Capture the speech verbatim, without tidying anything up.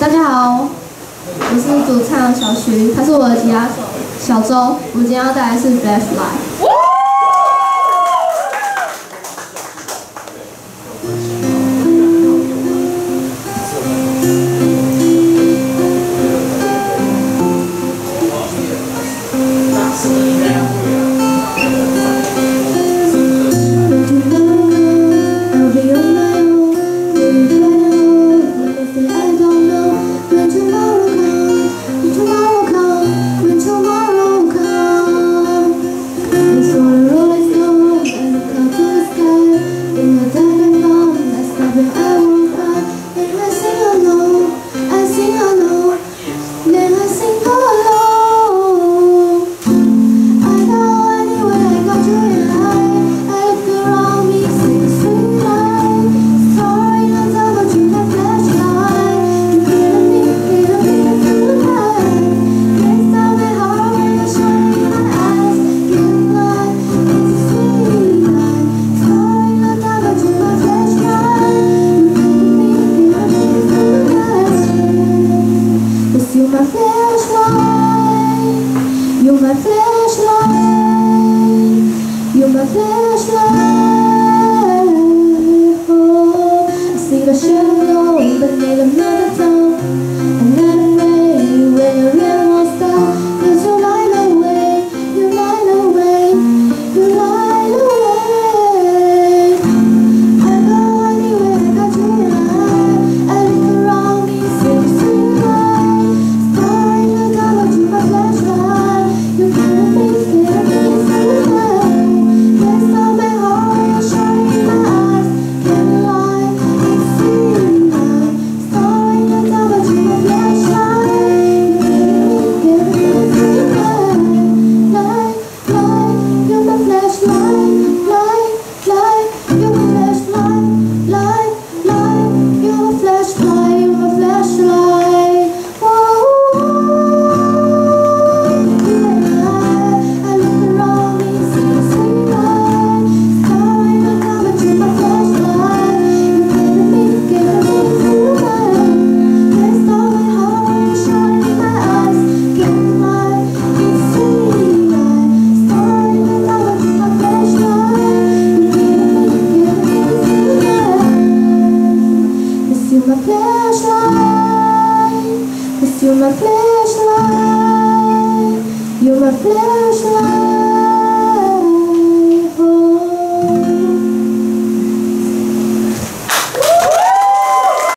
大家好，我是主唱小徐，他是我的吉他手小周。我们今天要带来是《Flashlight》。You're my flashlight, you're my flashlight. Oh, I see the shadow, but need another time. I'm not afraid when your rain won't stop. 'Cause you light away, you light away, you light away. I go anywhere, I got you in eye. I look around me, see the street light. Star in the dark, but you're my flashlight. You can't be scared, be scared. Yes, I'm my heart, shining my eyes. Can't lie, it's sweet light. Star in the dark, but you're my flashlight. You can't be scared, be scared. Light, light, you're my flashlight. Light, light, you're my flashlight. Light, light, you're my flashlight. You're my flashlight. Whoa. You're my flashlight, you're my flashlight, you're my flashlight.